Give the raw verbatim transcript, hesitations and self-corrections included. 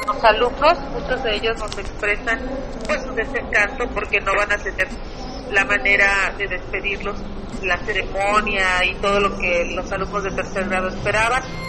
los alumnos, muchos de ellos nos expresan pues su desencanto porque no van a tener la manera de despedirlos, la ceremonia y todo lo que los alumnos de tercer grado esperaban.